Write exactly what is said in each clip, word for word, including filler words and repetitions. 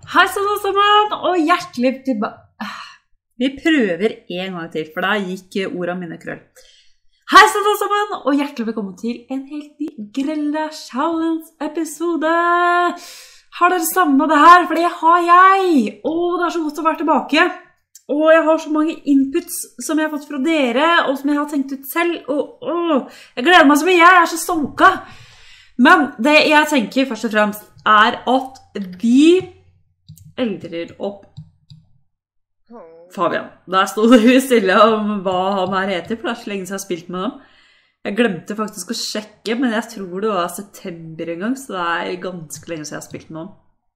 Hei sann alle sammen, og hjertelig tilbake. Vi prøver en gang til, for da gikk ordene mine krøll. Hei sann alle sammen, og hjertelig velkommen til en helt ny Grella Challenge-episode. Har dere savnet det her? For det har jeg. Og det er så godt å være tilbake. Og jeg har så mange inputs som jeg har fått fra dere, og som jeg har tenkt ut selv. Og, og, jeg gleder meg så mye, jeg er så stoka. Men det jeg tenker først og fremst er at vi eldrer opp Fabian. Der stod det jo stille om hva han her heter, for det er så lenge siden jeg har spilt med dem. Jeg glemte faktisk å sjekke, men jeg tror det var september en gang, så det er ganske lenge siden jeg har spilt med dem.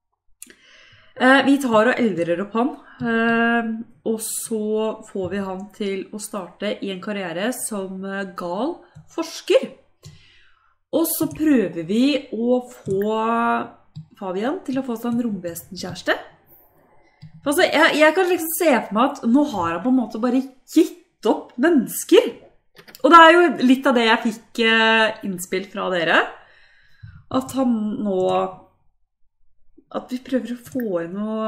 Vi tar og eldrer opp han, og så får vi han til å starte i en karriere som gal forsker. Og så prøver vi å få Fabian til å få seg en romvesenkjæreste. Altså, jeg, jeg kan liksom se for meg at nå har han på en måte bare gitt opp mennesker. Og det er jo litt av det jeg fikk innspill fra dere. At han nå... At vi prøver å få inn noe...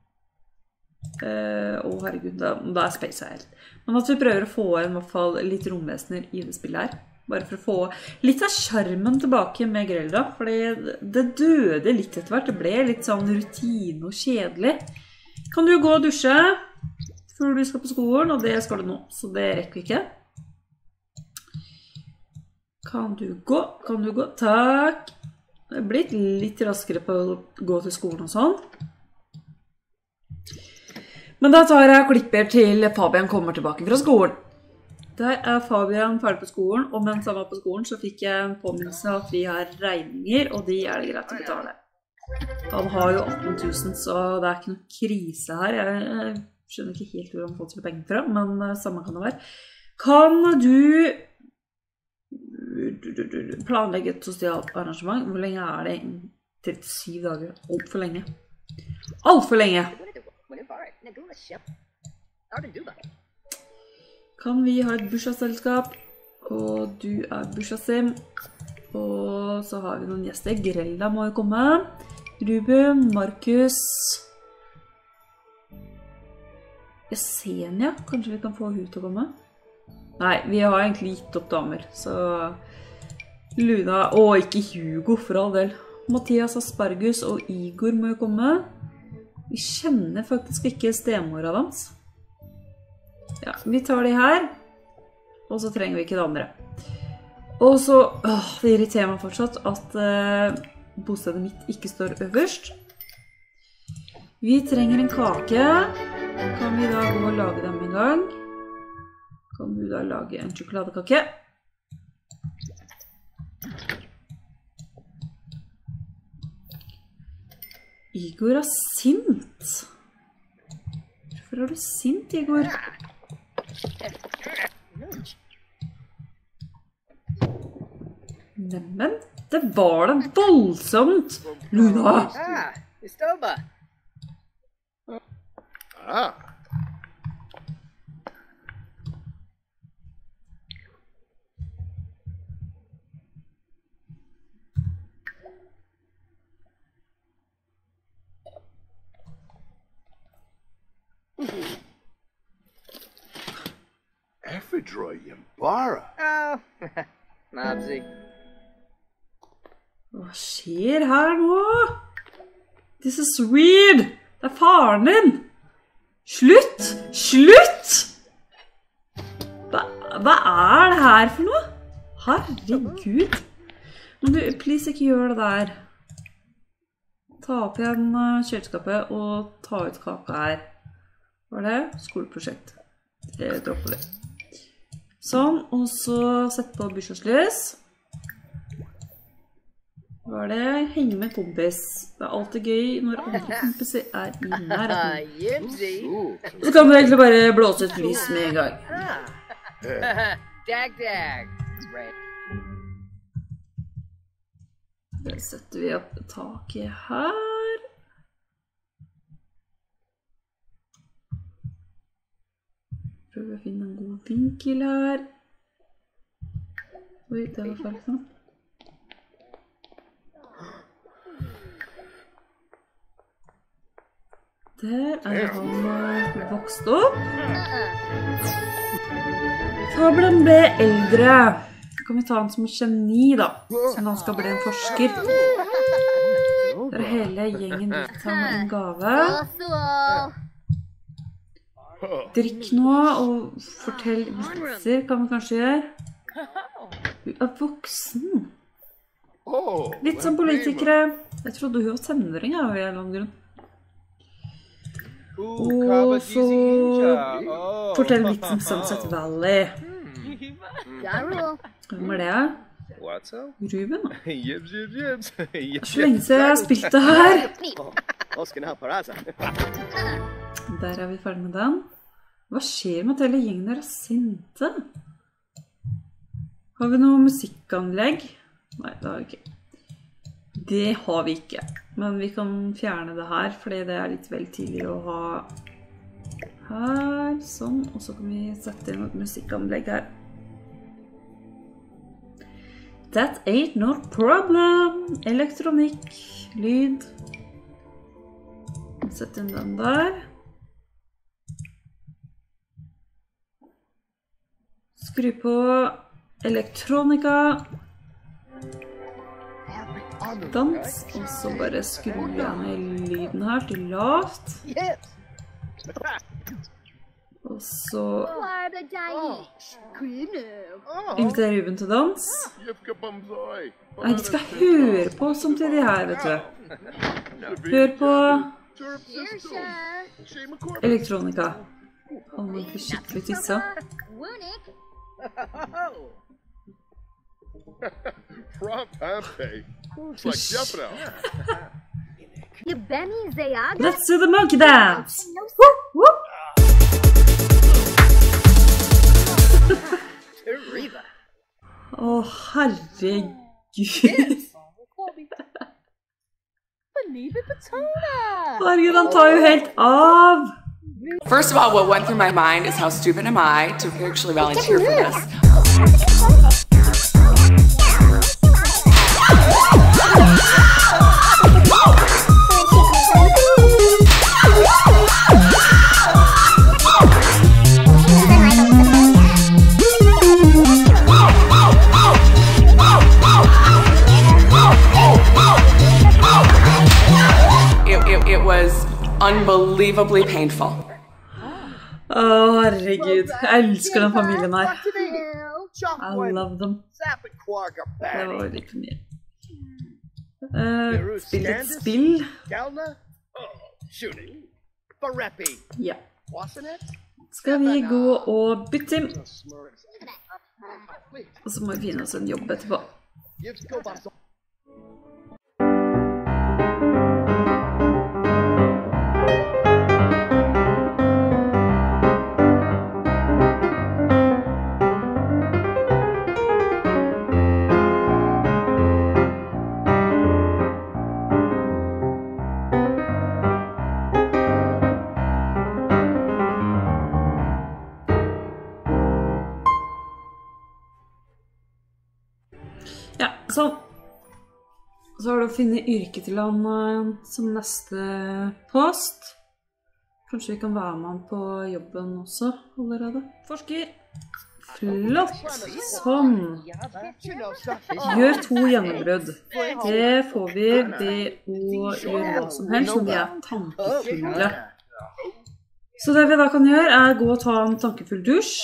Å uh, herregud, da, da er space her. Men at vi prøver å få inn i hvert fall litt romvesener i det spillet her. Bare for å få litt av skjermen tilbake med Grella. Fordi det døde litt etter hvert. Det ble litt sånn rutine og kjedelig. Kan du gå og dusje før du skal på skolen, og det skal du nå, så det rekker vi ikke. Kan du gå? Kan du gå? Takk. Det er blitt litt raskere på å gå til skolen og sånn. Men da tar jeg klipper til Fabian kommer tilbake fra skolen. Der er Fabian ferdig på skolen, og mens han var på skolen så fikk jeg en påminnelse at vi har regninger, og de er det greit å betale. Han har jo atten tusen, så det er ikke noe krise her. Jeg skjønner ikke helt hvor han har fått sine penger fra, men samme kan det være. Kan du planlegge et sosialt arrangement? Hvor lenge er det? trettisju dager. Alt for lenge. Alt for lenge! Kan vi ha et bursdagsselskap? Og du er bursdagsim. Og så har vi noen gjester. Grella må jo komme. Ruben, Markus. Yesenia. Kanskje vi kan få hun til å komme? Nei, vi har egentlig gitt opp damer. Så Luna, og ikke Hugo for all del. Mathias Aspergus og Igor må jo komme. Vi kjenner faktisk ikke stemora hans. Ja, vi tar de her. Og så trenger vi ikke det andre. Og så, åh, det irriterer meg fortsatt at uh, bostedet mitt ikke står øverst. Vi trenger en kake. Kan vi da gå og lage dem en gang? Kan du da lage en sjokoladekake? Igor er sint. Hvorfor er du sint, Igor? Nemmen, det var da voldsomt! Luna! Ah, Istoba! Ah. Ephedroy Yambara. Oh, Mobsy. Hva skjer her nå? This is weird! Det er faren din! Slutt! Slutt! Hva, hva er det her for noe? Herregud! Men du, please ikke gjør det der. Ta opp igjen kjøleskapet og ta ut kaka her. Hva er det? Skoleprosjekt. Det dropper vi. Sånn, og så sett på bursdagslys. Hva er det? Henge med kompis. Det er alltid gøy når andre kompiser er i nærheten. Så kan du egentlig bare blåse ut lys med en gang. Dag, dag. Det setter vi opp taket her. Prøver å finne en god vinkel her. Oi, det var feil sånn. Der er han vokst opp. Fabelen ble eldre. Kan vi ta han som geni da, siden han skal bli en forsker. Der er hele gjengen gitt ham en gave. Drikk nå og fortell vitser, kan vi kanskje gjøre. Du er voksen. Litt som politikere. Jeg trodde hun var tenåring av en eller annen grunn. Og så fortell vitsen Sunset Valley. Hvem er det? Ruben? Så lenge siden jeg har spilt det her. Der er vi ferdig med den. Hva skjer med at hele gjengen er sinte? Har vi noe musikkanlegg? Nei, det har vi ikke. Det har vi ikke. Men vi kan fjerne det her, fordi det er litt vel tidlig å ha her, sånn. Og så kan vi sette inn et musikkanlegg her. That ain't no problem. Elektronikk, lyd. Sett inn den der. Skru på elektronika. Dans. Og så bare skrur vi ned lyden her til lavt. Og så inviterer Ruben til dans. Nei, de skal høre på samtidig her, vet du. Hør på elektronika. Han må bli skikkelig tissa. Let's do the monkey dance! Whoop, whoop. Å, herregud. Herregud, han tar jo helt av. First of all, what went through my mind is how stupid am I to actually volunteer for this. Unbelievably painful. Å, herregud. Jeg elsker den familien her. I love them. Det var litt mye. Uh, spill et spill. Ja. Skal vi gå og bytte inn? Og så må vi finne oss en jobb etterpå. Så, så har du å finne yrke til han uh, som neste post. Kanskje vi kan være med han på jobben også allerede. Forsker. Flott. Sånn. Gjør to gjennombrudd. Det får vi ved å gjøre hva som helst når vi er tankefulle. Så det vi da kan gjøre er gå og ta en tankefull dusj.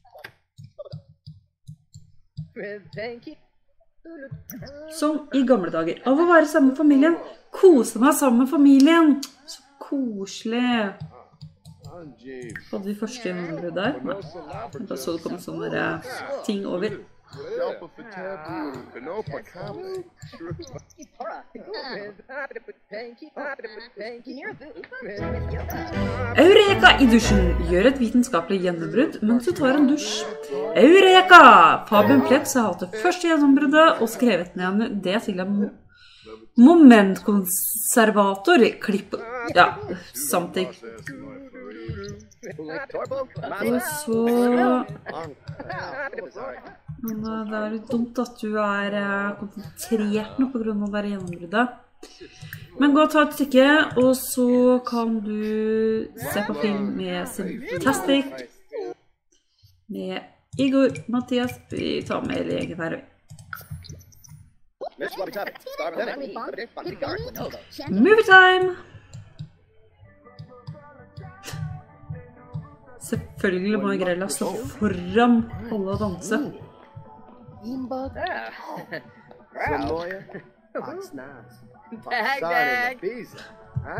Som i gamle dager. Av å være sammen med familien. Kose meg sammen med familien. Så koselig. Hadde vi første gjennombrudd der? Nei. Da så det kom sånne ting over. Eureka i dusjen. Gjør et vitenskapelig gjennombrudd mens du tar en dusj. Eureka! Fabian Plex har hatt det første gjennombruddet og skrevet ned det til en momentkonservator. Klipp. Ja, something. Og så... Men det er litt dumt at du er konsentrert nå på grunn av det gjennombruddet. Men gå og ta et stykke, og så kan du se på film med Fantastic, med Igor, Mathias, vi tar med hele gjengen her. Movie time! Selvfølgelig må Grella stå foran alle og danse. Dag, dag. Huh?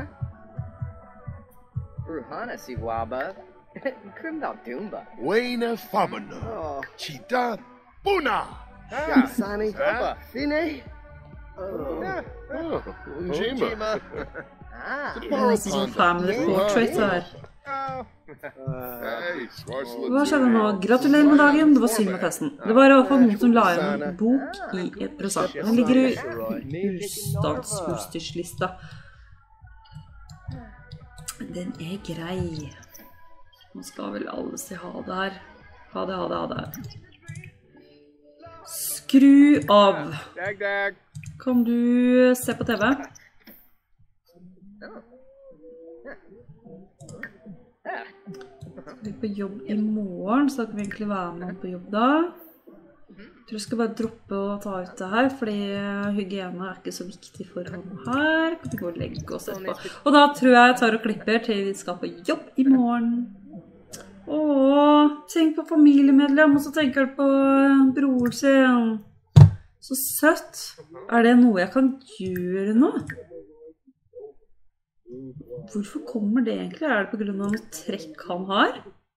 Ruhana si waba. Krimdal Doomba. Wayne Famina. Oh. Chita Buna. Ah, Sani. Fine. Oh, Njima. Ah. Det er nesten sånn family portrait her. Hey, Hva skjedde nå? Gratulerer med dagen, det var synd med festen. Det var i hvert fall noen som la igjen en bok i et presang. Den ligger i husstandsutstyrslista. Den er grei. Nå skal vel alle si ha det her. Ha det, ha det, ha det. Skru av. Dag, dag. Kan du se på T V? Vi er på jobb i morgen, så da kan vi egentlig være med på jobb da. Jeg tror jeg skal bare droppe å ta ut det her, fordi hygiene er ikke så viktig for han her. Kan vi gå og legge oss etterpå. Og da tror jeg jeg tar og klipper til vi skal på jobb i morgen. Åh, tenk på familiemedlem, og så tenker du på bror sin. Så søtt. Er det noe jeg kan gjøre nå? Hvorfor kommer det egentlig? Er det på grunn av noe trekk han har?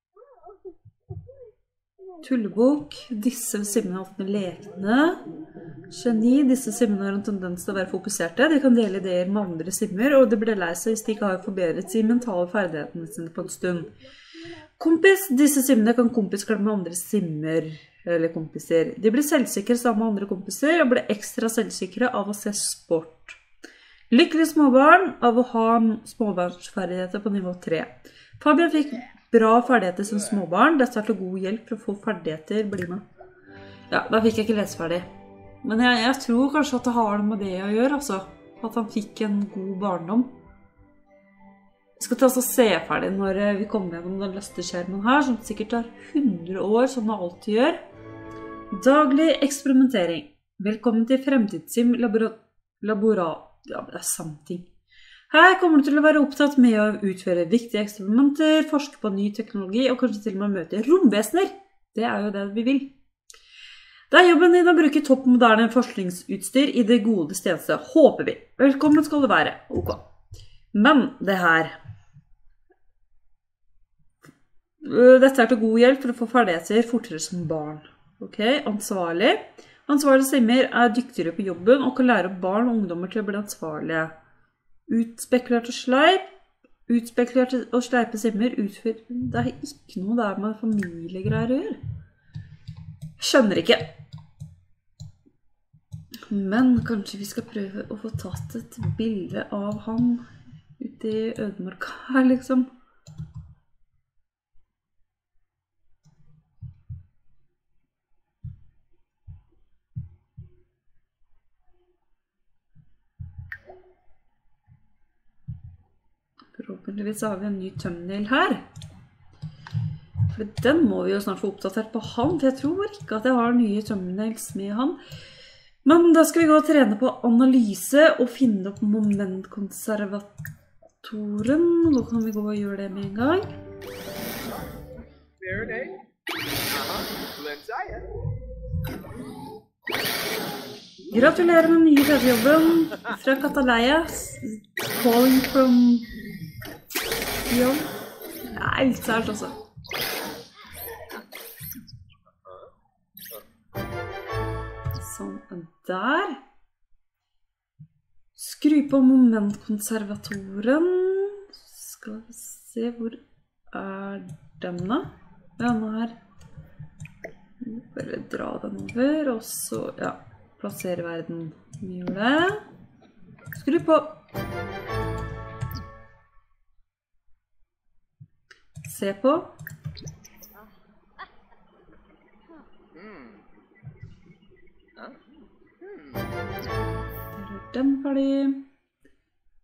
Tullebok. Disse simmene har hatt med lekene. Geni. Disse simmene har en tendens til å være fokuserte. De kan dele ideer med andre simmer, og det blir lei seg hvis de ikke har forbedret sine mentale ferdighetene sine på en stund. Kompis. Disse simmene kan kompisklemme med andre simmer, eller kompiser. De blir selvsikre sammen med andre kompiser, og blir ekstra selvsikre av å se sport. Lykkelig småbarn av å ha småbarnsferdigheter på nivå tre. Fabian fikk bra ferdigheter som småbarn. Dette er til god hjelp for å få ferdigheter. Bli med. Ja, da fikk jeg ikke lese ferdig. Men jeg, jeg tror kanskje at det har noe med det å gjøre, altså. At han fikk en god barndom. Jeg skal ta oss og se ferdig når vi kommer gjennom den løsteskjermen her, som sikkert tar hundre år, som det alltid gjør. Daglig eksperimentering. Velkommen til Fremtidssim Laborat. Ja, det er samting. Her kommer du til å være opptatt med å utføre viktige eksperimenter, forske på ny teknologi og kanskje til og med møte romvesener. Det er jo det vi vil. Det er jobben din å bruke topp moderne forskningsutstyr i det gode tjeneste, håper vi. Velkommen skal du være. Ok. Men det her... Dette er til god hjelp for å få ferdigheter fortere som barn. Ok, ansvarlig. Ansvarlige simmer er dyktigere på jobben og kan lære barn og ungdommer til å bli ansvarlige. Utspekulert og sleip. Utspekulert og sleipe simmer utfører... Det er ikke noe der med familiegreier å gjøre. Skjønner ikke. Men kanskje vi skal prøve å få tatt et bilde av han ute i ødemarka her, liksom. Forhåpentligvis har vi en ny thumbnail her. For den må vi jo snart få oppdatert på han, for jeg tror ikke at jeg har nye thumbnails med han. Men da skal vi gå og trene på analyse og finne opp momentkonservatoren. Nå kan vi gå og gjøre det med en gang. Gratulerer med nye tv-jobben fra Kataleia. Calling from... Ja, det er litt sært også. Sånn der. Skru på momentkonservatoren. Skal vi se, hvor er den da? Ja, den her. Bare dra den over, og så, ja, plassere verden. Vi gjør det. Skru på. Se på. Der er den ferdig.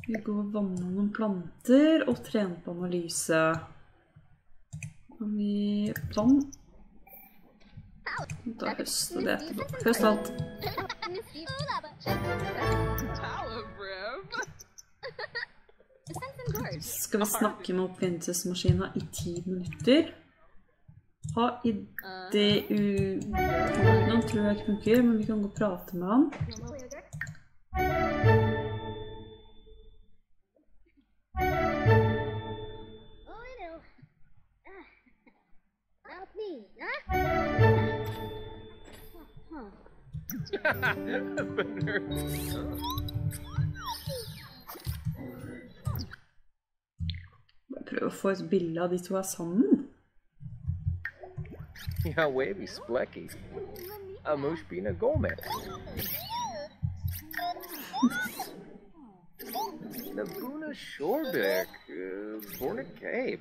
Vi går og vanner noen planter og trener på analyse. Kan vi vann? Da høster det etterpå. Høst alt. Skal vi snakke med oppfinnelsesmaskinen i ti minutter? Ha idé u... Nå tror jeg ikke funker, men vi kan gå og prate med han. Bare prøve å få et bilde av de to er sammen. Ja, wavy splecky. Amushbina Gomez. Nabuna Shorebeck. Uh, Borna Cabe.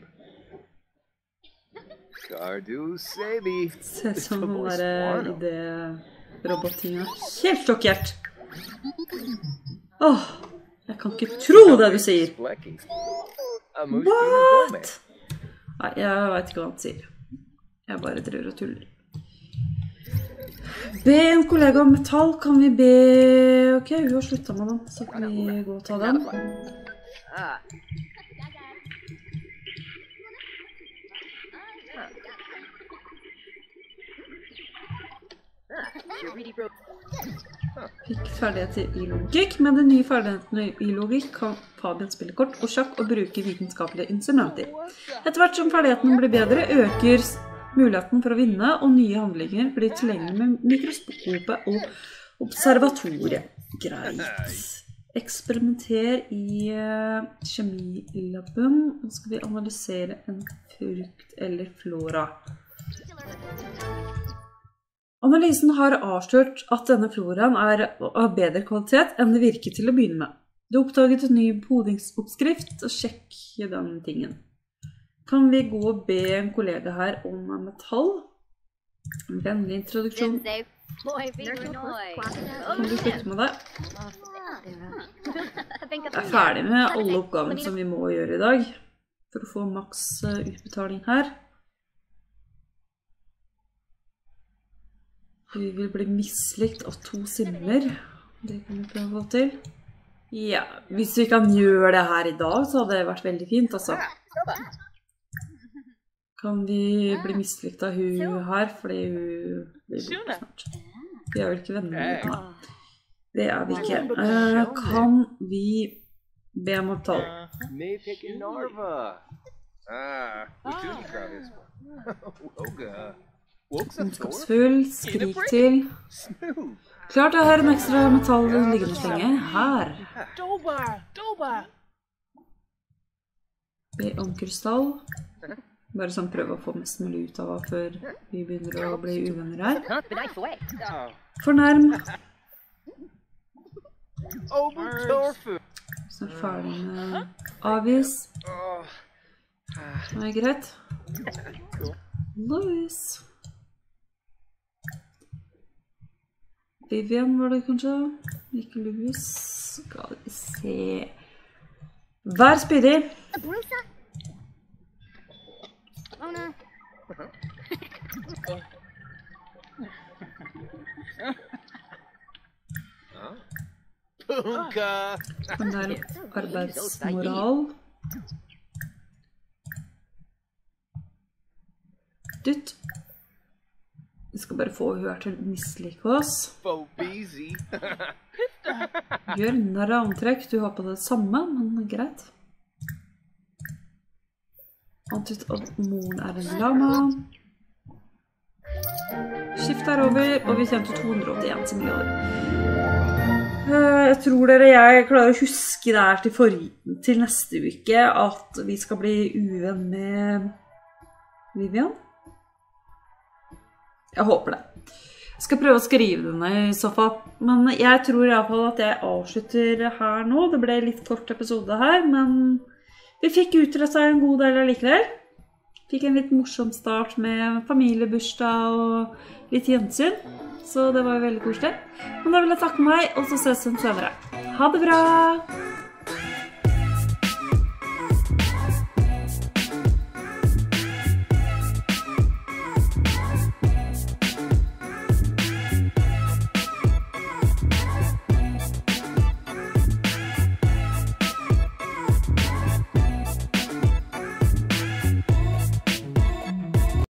Gardu Sebi. Se som den der idé-robottinga. Helt sjokkert! Åh, jeg kan ikke tro det du sier! What? Nei, jeg vet ikke hva han sier. Jeg bare driver og tuller. Be en kollega om metall, kan vi be... Ok, hun har sluttet med den, så kan vi gå og ta den. Fikk ferdigheter i logikk. Med de nye ferdighetene i logikk kan Fabian spille kort og sjakk og bruke vitenskapelige instrumenter. Etter hvert som ferdighetene blir bedre, øker muligheten for å vinne, og nye handlinger blir tilgjengelig med mikroskopet og observatoriet. Greit. Eksperimenter i uh, kjemilaben. Nå skal vi analysere en frukt eller flora. Analysen har avslørt at denne floraen er av bedre kvalitet enn det virker til å begynne med. Du har oppdaget en ny bodingsoppskrift, og sjekk den tingen. Kan vi gå og be en kollega her om metall? En vennlig introduksjon. Kan du slutte med det? Jeg er ferdig med alle oppgavene som vi må gjøre i dag, for å få maks utbetaling her. Vi vil bli mislikt av to simmer. Det kan vi prøve å få til. Ja, hvis vi kan gjøre det her i dag, så hadde det vært veldig fint, altså. Kan vi bli mislikt av hun her, fordi hun blir borte snart. Vi er vel ikke venner med henne. Det er vi ikke. Uh, kan vi be om opptall? Ondskapsfull, skrik til. Klart jeg har en ekstra metall liggende lenge. Her. Be om krystall. Bare sånn prøve å få mest mulig ut av hva før vi begynner å bli uvenner her. Fornærm. Så er ferdig med avvis. Det er greit. Louis. Vivian var det kanskje? Ikke Louis. Skal vi se. Vær spydig. Den der arbeidsmoral. Dytt. Vi skal bare få hun her til å mislike oss. Gjør narr av antrekk. Du har på det samme, men greit. Antytt at moren er en lama. Skift er over, og vi kommer til to hundre og åttien similarer. Jeg tror dere jeg klarer å huske det her til, forrige, til neste uke, at vi skal bli uvenn med Vivian. Jeg håper det. Jeg skal prøve å skrive denne i så fall. Men jeg tror i hvert fall at jeg avslutter her nå. Det ble litt kort episode her, men vi fikk utrettet en god del allikevel. Fikk en litt morsom start med familiebursdag og litt gjensyn. Så det var jo veldig koselig. Men da vil jeg takke meg, og så ses vi senere. Ha det bra!